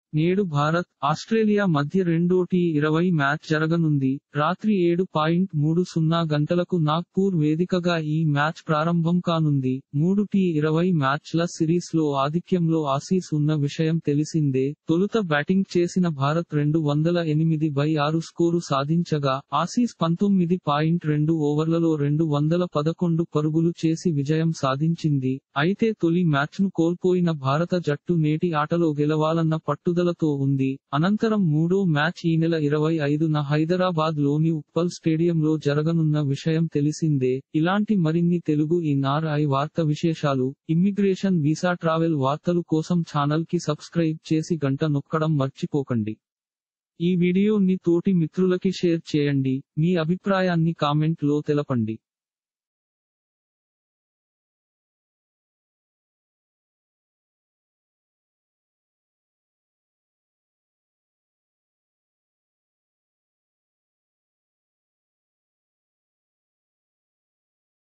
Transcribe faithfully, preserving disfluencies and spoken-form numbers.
నేడు భారత్, ఆస్ట్రేలియా మధ్య రెండో టీ ఇరవై మ్యాచ్ జరగనుంది. రాత్రి ఏడు పాయింట్ మూడు సున్నా గంటలకు నాగ్పూర్ వేదికగా ఈ మ్యాచ్ ప్రారంభం కానుంది. మూడు టీ ఇరవై మ్యాచ్ల సిరీస్ లో ఆధిక్యంలో ఆసీస్ ఉన్న విషయం తెలిసిందే. తొలుత బ్యాటింగ్ చేసిన భారత్ రెండు వందల ఎనిమిది బై ఆరు స్కోరు సాధించగా, ఆసీస్ పంతొమ్మిది పాయింట్ రెండు ఓవర్లలో రెండు వందల పదకొండు పరుగులు చేసి విజయం సాధించింది. అయితే తొలి మ్యాచ్ను కోల్పోయిన భారత జట్టు నేటి ఆటలో గెలవాలన్న పట్టుదల తో ఉంది. అనంతరం మూడో మ్యాచ్ ఈ నెల ఇరవై ఐదున హైదరాబాద్ లోని ఉప్పల్ స్టేడియంలో జరగనున్న విషయం తెలిసిందే. ఇలాంటి మరిన్ని తెలుగు ఎన్ ఆర్ ఐ వార్త విశేషాలు, ఇమ్మిగ్రేషన్, వీసా, ట్రావెల్ వార్తలు కోసం ఛానల్ కి సబ్స్క్రైబ్ చేసి గంట నొక్కడం మర్చిపోకండి. ఈ వీడియోని తోటి మిత్రులకి షేర్ చేయండి. మీ అభిప్రాయాన్ని కామెంట్ లో తెలపండి.